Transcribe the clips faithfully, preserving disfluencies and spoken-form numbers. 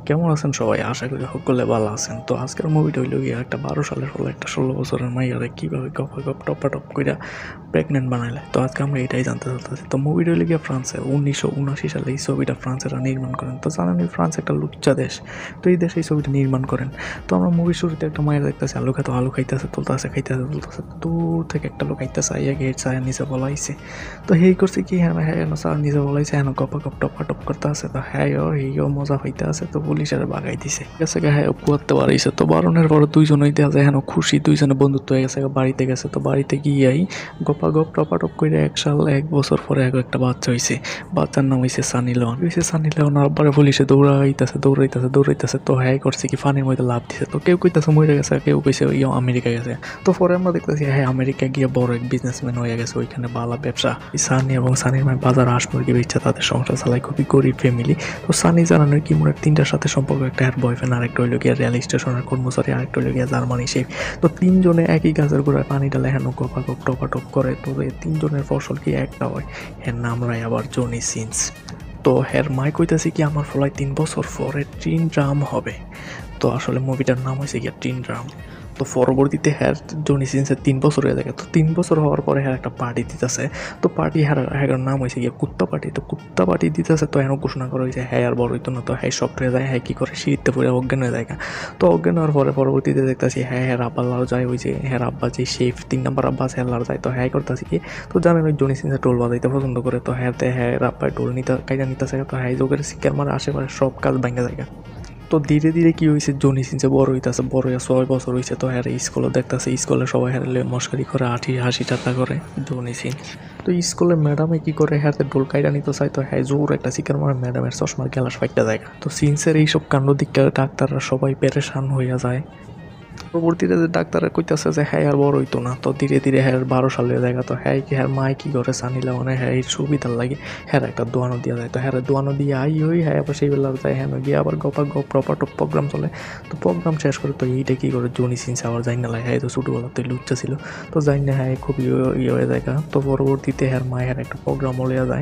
কেমন আছেন সবাই? আশা করি সকলে ভালো আছেন। তো আজকের মুভিটা হইল গিয়ে একটা বারো সালের হলো একটা ষোলো বছরের মাইয়ারে কীভাবে গপা গপ টপা টপ কইরা প্রেগনেন্ট বানাইলে। তো আজকে আমরা এটাই জানতে চাইতেছি। তো মুভিটা হইল গিয়ে ফ্রান্সে উনিশশো উনআশি সালে এই ছবিটা ফ্রান্সেরা নির্মাণ করেন। তো জানেন ফ্রান্স একটা লুচ্চা দেশ, তো এই দেশে এই ছবিটা নির্মাণ করেন। তো আমরা মুভির শুরুতে একটা মায়ের দেখতেছি আলু খেতে আলু খাইতেছে তুলতেছে খাইতেছে তুলতেছে, দূর থেকে একটা লোক আইতেছে আইয়া গেট চায় নিচে বলাইছে। তো হেই করছে কি হ্যাঁ হ্যাঁ চার নিচে বলাইছে হ্যাঁ গপা গপ টপা টপ করতে আছে। তো হ্যাঁ হেইও মজা হইতে আছে। তো পুলিশের বাগাই দিছে গেছে হ্যাঁ কুয়াতে বাড়াইছে। তো বারণের পরে দুইজন হইতে আছে হ্যাঁ খুশি, দুইজনে বন্ধুত্ব হয়ে গেছে, বাড়িতে গেছে। তো বাড়িতে গিয়েই গপা গপ টপা টপ করে এক সাল এক বছর পরে এক একটা বাচ্চা হয়েছে। বাচ্চার নাম হয়েছে সানি লিওন। হয়েছে সানি লিওন আর পরে পুলিশে দৌড়াইতেছে দৌড়াইতেছে দৌড়াইতেছে। তো হ্যাঁ করছে কি ফানির মধ্যে লাভ দিছে। তো কেউ কইতেছে মরে গেছে, কেউ কইছে ইয়ে আমেরিকা গেছে। তো পরে আমরা দেখতেছি হ্যাঁ আমেরিকা গিয়ে বড় এক বিজনেসম্যান হয়ে গেছে, ওইখানে বালা ব্যবসা। সানি এবং সানির মায়ের বাজার হাঁস মুরগি বেচছে, তাদের সংসার চালায়, খুবই গরিব ফ্যামিলি। তো সানি জানানোর কি মনে তিনটার সাথে সম্পর্ক, একটা হেয়ার বয়ফ্রেন্ড, আরেকটা হইল গিয়া রেল স্টেশনের কর্মচারী, আরেকটা হইল গিয়া জার্মানি শেফ। তো তিনজনে একই গাছের গোড়ায় পানি ডালে হেন গপা গপ টপা টপ করে। তো এই তিনজনের ফসল কি একটা হয়, হের নাম রায় আবার জনি সিন্স। তো হের মাই কইতেছে কি আমার ফলায় তিন বছর পরে ট্রিন ড্রাম হবে। তো আসলে মুভিটার নাম হয়েছে গিয়া ট্রিন ড্রাম। তো পরবর্তীতে হ্যার জনি সিন্সের তিন বছর হয়ে থাকে। তো তিন বছর হওয়ার পরে হ্যার একটা পার্টি দিতেছে। তো পার্টি হ্যার হ্যার নাম হয়েছে গিয়ে কুত্তা পার্টি। তো কুত্তা পার্টি দিতেছে। তো এন ঘোষণা করা হয়েছে হ্যাঁ আর বড় হইতো না। তো হ্যাঁ শক্ত হয়ে যায়, হ্যাঁ কী করে সিঁড়িতে পড়ে অজ্ঞান হয়ে যায়। তো অজ্ঞান হওয়ার পরে পরবর্তীতে দেখতেছি হ্যাঁ হ্যাঁ আব্বাল্লাও যায়, ওই যে হ্যাঁ আব্বা যে শেফ তিন নম্বর আব্বা আছে হেলার যায়। তো হ্যাঁ করতেছি কি, তো জানেন ওই জনি সিন্সের টোল বাজাইতে পছন্দ করে। তো হ্যাঁ হ্যাঁ আব্বাই টোল নিতে কাইটা নিতেছে। তো হ্যাঁ যোগের শিকার মারে আশেপাশে সব কাজ ভাঙা যায়। তো ধীরে ধীরে কি হয়েছে, জনি সিনসে বড় হইতেছে, বড় হয়ে ছয় বছর হয়েছে। তো হ্যাঁ স্কুলে দেখতেছে, স্কুলে সবাই হারলে মস্কারি করে আঠি হাসি ঠাট্টা করে জনি সিন। তো স্কুলে ম্যাডামে কি করে হ্যাঁ ডোল কাইটা নিতে চাই। তো হ্যাঁ জোর একটা শিকার মারে, ম্যাডামের চশমার গ্যালাস ফাইটটা জায়গা। তো সিনসের এইসব কাণ্ড দিকটা ডাক্তাররা সবাই পেরেশান হইয়া যায়। পরবর্তীতে ডাক্তাররা কইতেছে যে হ্যাঁ আর বড় হইতো না। তো ধীরে ধীরে হ্যাঁ বারো সালের জায়গা। তো হ্যাঁ কি হ্যাঁ মায় কি করে সানি লিওনে হ্যাঁ এই সুবিধার লাগে হ্যাঁ একটা দোয়ানো দিয়া যায়। তো হ্যাঁ দোয়ানো দিয়ে আই হই হ্যাঁ আবার সেই বেলা যায় হ্যাঁ গিয়ে আবার গপা গপ প্রপার টপ প্রোগ্রাম চলে। তো প্রোগ্রাম শেষ করে তো এইটা কী করে জনি সিনস আবার যাই না লাগে। হ্যাঁ তো ছোটোবেলাতে লুচ্চা ছিল, তো যাই না হ্যাঁ খুবই ইয়ে হয়ে যায়। তো পরবর্তীতে হ্যাঁ মায় হ্যাঁ একটা প্রোগ্রাম হলিয়া যায়।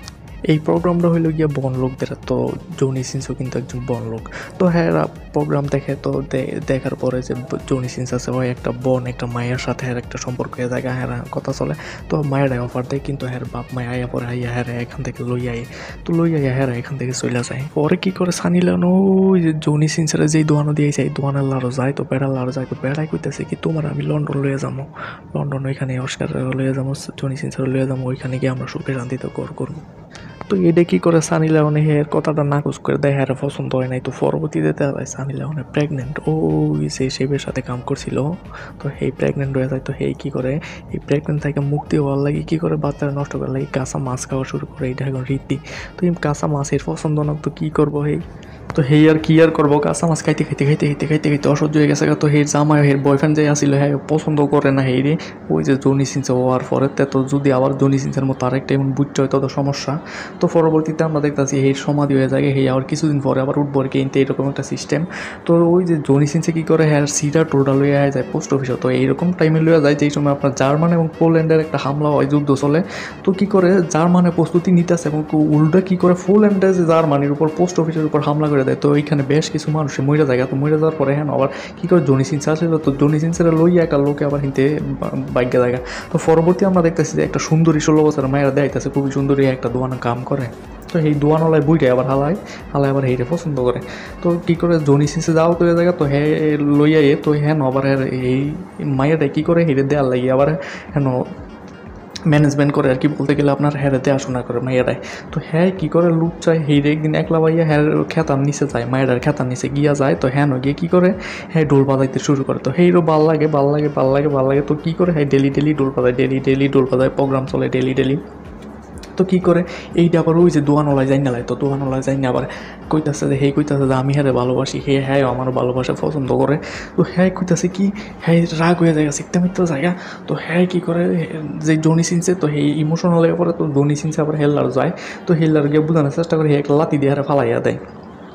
এই প্রোগ্রামটা হইল গিয়ে বন লোকদের। তো জনি সিন্সও কিন্তু একজন বন লোক। তো হ্যাঁ প্রোগ্রাম দেখে। তো দেখার পরে যে জনি সিন্স আছে ওই একটা বন একটা মায়ের সাথে হ্যাঁ একটা সম্পর্ক হয়ে যায়, হ্যাঁ কথা চলে। তো মায়েরাই অফার দেয়, কিন্তু হ্যাঁ বাপ মায় আয়া পরে আইয়া হ্যাঁ এখান থেকে লই আই। তো লই আইয়া হ্যাঁ এখান থেকে চলে যায়। পরে কি করে সানি লিওন ওই যে জনি সিন্সের যেই দোয়ানো দিয়েছে এই দোয়ানের লাড়ো যায়। তো বেড়ার লাড়ো যায়। তো বেড়াই কইতেছে কি তোমার আমি লন্ডন লইয়া যাবো, লন্ডন ওইখানে অস্কার লইয়া যাবো, জনি সিন্সের লইয়া যাবো, ওইখানে গিয়ে আমরা সুখে শান্তিতে কর করবো। তো এটা কি করে সানি লিওনে হের কথাটা নাকচ করে দেয়, হ্যাঁ পছন্দ হয় নাই। তো পরবর্তীতে দেখা যায় সানি লিওনে প্রেগনেন্ট, ও সে শেফের সাথে কাম করছিল। তো সেই প্রেগনেন্ট হয়ে যায়। তো সেই কী করে এই প্রেগনেন্ট থেকে মুক্তি হওয়ার লাগে কী করে বাচ্চারা নষ্ট করার লাগে কাঁচা মাছ খাওয়া শুরু করে। এটা এখন রীতি। তো এই কাঁচা মাছের পছন্দ না, তো কী করবো সেই। তো হেই আর কি আর করবো, কাঁচা মাছ খাইতে খাইতে খাইতে খাইতে খাইতে খাইতে অসহ্য হয়ে গেছে। তো হের জামাই হের বয়ফ্রেন্ড যে আসছিল হ্যাঁ পছন্দ করে না হেরে ওই যে জনি সিনসে হওয়ার পরে। তো যদি আবার জনি সিনসের মতো আরেকটা এমন বুঝতে হয় তত সমস্যা। তো পরবর্তীতে আমরা দেখতেছি হের সমাধি হয়ে যায়, হে আবার কিছুদিন পরে আবার উঠবো আর কি, এইরকম একটা সিস্টেম। তো ওই যে জনি সিনসে কী করে হ্যাঁ সিটা টোটাল লইয়া যায় পোস্ট অফিসে। তো এইরকম টাইমে লইয়া যায় যেই সময় আপনার জার্মান এবং পোল্যান্ডের একটা হামলা হয়, যুদ্ধ চলে। তো কী করে জার্মানের প্রস্তুতি নিতেছে এবং উল্টা কী করে পোল্যান্ডে যে জার্মানির উপর পোস্ট অফিসের উপর হামলা করে দেয়। তো এইখানে বেশ কিছু মানুষ মরে যায়। তো মরে যাওয়ার পরে হ্যাঁ আবার কী করে জনি সিনস আসলে। তো জনি সিনসের লইয়া একটা লোকে আবার হিনতে বাইকে জায়গা। তো পরবর্তী আমরা দেখতেছি যে একটা সুন্দরী ষোলো বছরের মায়েরা দেখাইতেছে, খুবই সুন্দরী একটা দোয়ানা কাম করে। তো এই দোয়ানলায় বইটাই আবার হালায় হালায় আবার হেরে পছন্দ করে। তো কী করে জনি সিনসে যাওয়া তো জায়গা। তো হ্যাঁ লইয়া এ তো হ্যাঁ আবার এই মায়েরাই কী করে হেরে দেওয়ার লাগে আবার হেন ম্যানেজমেন্ট করে আর কি, বলতে গেলে আপনার হ্যারে দেখাশোনা করে মায়েরাই। তো হ্যাঁ কী করে লুট চায় হেরে একদিন একলা বাইয়া হ্যাঁ খেতার নিচে যায়, মায়েরার খেতার নিচে গিয়া যায়। তো হ্যাঁ গিয়ে কী করে হ্যাঁ ডোল বাজাইতে শুরু করে। তো হেইরও ভাল লাগে ভাল লাগে ভাল লাগে ভাল লাগে। তো কী করে হ্যাঁ ডেলি ডেলি ডোল বাজায়, ডেলি ডেলি ডোল বাজায়, প্রোগ্রাম চলে ডেলি ডেলি। তো কী করে এইটা আবার ওই যে দোয়ানলায় যাই না লাই। তো দোয়ানলায় যাই না আবার কইতাছে যে হেই কইতাছে যে আমি হ্যাঁ ভালোবাসি, হে হ্যাঁ আমার ভালোবাসা পছন্দ করে। তো হ্যাঁ কইতাছে কি হ্যাঁ রাগ হয়ে যায়, শিখতে মিথ্যা জায়গা। তো হ্যাঁ কী করে যে জনি সিনসে তো সেই ইমোশনাল হয়ে পড়ে। তো জনি সিনসে আবার হেল্লার যায়। তো হেল্লার গিয়ে বোঝানোর চেষ্টা করে হে এক লাতি দিয়ে হারে ফালাইয়া দেয়।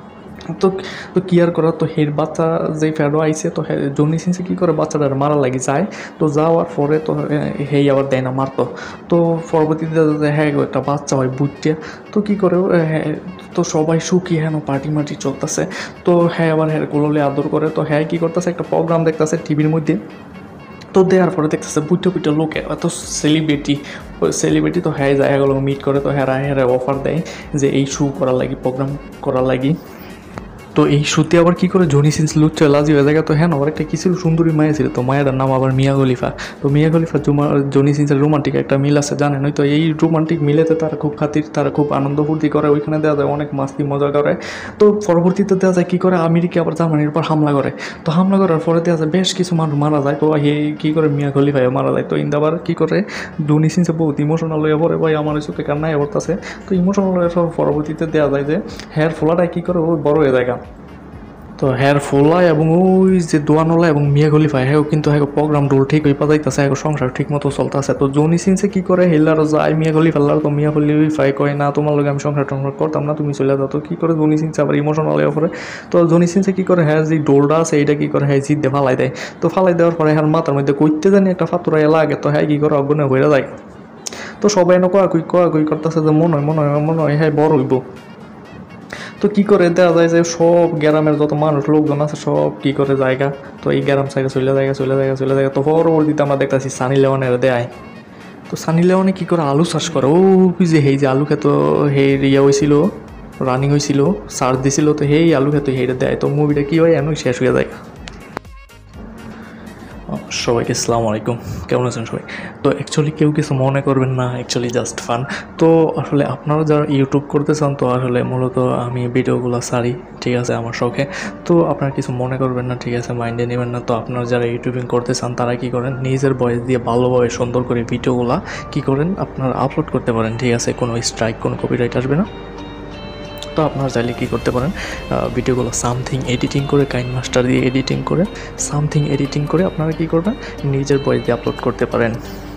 তো তো কি আর করার, তো হের বাচ্চা যেই ফ্যাডো আইছে তো জনি সিনসে কী করে বাচ্চাটার মারা লাগি যায়। তো যাওয়ার পরে তো হেই আবার দেয় না মারতো। তো পরবর্তীতে হ্যাঁ একটা বাচ্চা হয় বুঝতে। তো কী করে হ্যাঁ, তো সবাই সুখী হ্যাঁ পার্টি মার্টি চলতেছে। তো হ্যাঁ আবার হ্যাঁ গোললে আদর করে। তো হ্যাঁ কী করতেছে, একটা প্রোগ্রাম দেখতেছে টিভির মধ্যে। তো দেওয়ার পরে দেখতেছে বুঝতে বুঝতে লোকে এত সেলিব্রিটি, ওই সেলিব্রিটি তো হ্যাঁ যায় এগুলো মিট করে। তো হ্যাঁ হ্যাঁ অফার দেয় যে এই শো করার লাগি, প্রোগ্রাম করার লাগি। তো এই শুতে আবার কী করে জনি সিন্স লুচ্চা লাজি হয়ে যায়। তো হ্যাঁ আবার একটা কী ছিল, সুন্দরী মায়া ছিল। তো মায়াটার নাম আবার মিয়া খলিফা। তো মিয়া খলিফা জনি সিন্সের রোমান্টিক একটা মিল আছে জানেন। তো এই রোমান্টিক মিলেতে তারা খুব খাতির, তারা খুব আনন্দ ফুর্তি করে, ওইখানে দেওয়া যায় অনেক মাস্তি মজা করে। তো পরবর্তীতে দেওয়া যায় কী করে আমেরিকা আবার জার্মানির উপর হামলা করে। তো হামলা করার পরে দেওয়া যায় বেশ কিছু মানুষ মারা যায়। তো এই কী করে মিয়া খলিফায় মারা যায়। তো ইন্দা আবার কী করে জনি সিন্সে বহুত ইমোশনাল হয়ে পড়ে, ভাই আমার চোখে কান্নায় পড়তেছে। তো ইমোশনাল হয়ে পরবর্তীতে দেওয়া যায় যে হেয়ার ফোলাটাই কী করে ওই বড় হয়ে যায়। তো হ্যার ফোলা এবং ওই যে দোয়ানওয়ালা এবং মিয়া খলিফা হ্যাঁ কিন্তু হ্যাঁ প্রোগ্রাম ডোল ঠিক হয়ে পাতাইতেছে, হ্যাঁ সংসার ঠিক মতো চলতেছে। তো জনি সিনসে কী করে হেলার যায় মিয়া খলিফাল্লার। তো মিয়া খলিফাই কয় না তোমার লগে আমি সংসার টংসার করতাম না, তুমি চলে যাও। তো কী করে জনি সিনসে আবার ইমোশনাল হয়ে পড়ে। তো জনি সিনসে কী করে হ্যাঁ যে ডোলটা আছে এইটা কী করে হ্যাঁ জিদ দিয়ে ফালাই দেয়। তো ফালাই দেওয়ার পরে হ্যাঁ মাথার মধ্যে কইতে জানি একটা ফাতুরাইয়া লাগে। তো হ্যাঁ কী করে অজ্ঞানে হয়ে যায়। তো সবাই এনে কয়া কুই কয়া কুই করতেছে যে মনে হয় মনে হয় মনে হয় হ্যাঁ বড় হইব। তো কী করে দেওয়া যায় যে সব গ্রামের যত মানুষ লোকজন আছে সব কী করে জায়গা। তো এই গ্রাম সাইডে চলে জায়গা চলে জায়গা চলে জায়গা। তো পরবর্তীতে আমরা দেখতেছি সানি লেওয়ানের দেয়। তো সানি লেওয়ানে কী করে আলু চাষ করে। ও যে হেই যে আলু খেত হেই ইয়া হয়েছিল, রানিং হয়েছিল, সার্চ দিছিল। তো হেই আলু খেত হেইটা দেয়। তো মুভিটা কী হয় এমন শেষ হয়ে যায়। সবাইকে আসসালামু আলাইকুম, কেমন আছেন সবাই। তো অ্যাকচুয়ালি কেউ কিছু মনে করবেন না, অ্যাকচুয়ালি জাস্ট ফান। তো আসলে আপনারা যারা ইউটিউব করতে চান তো আসলে মূলত আমি ভিডিওগুলো সারি, ঠিক আছে, আমার শখে। তো আপনারা কিছু মনে করবেন না, ঠিক আছে, মাইন্ডে নেবেন না। তো আপনারা যারা ইউটিউবিং করতে চান তারা কী করেন, নিজের ভয়েস দিয়ে ভালোভাবে সুন্দর করে ভিডিওগুলো কী করেন আপনারা আপলোড করতে পারেন, ঠিক আছে। কোনো স্ট্রাইক কোনো কপিরাইট আসবে না। তো আপনারা চাইলে কী করতে পারেন, ভিডিওগুলো সামথিং এডিটিং করে, কাইন মাস্টার দিয়ে এডিটিং করে, সামথিং এডিটিং করে আপনারা কী করবেন নিজের ভয়েস দিয়ে আপলোড করতে পারেন।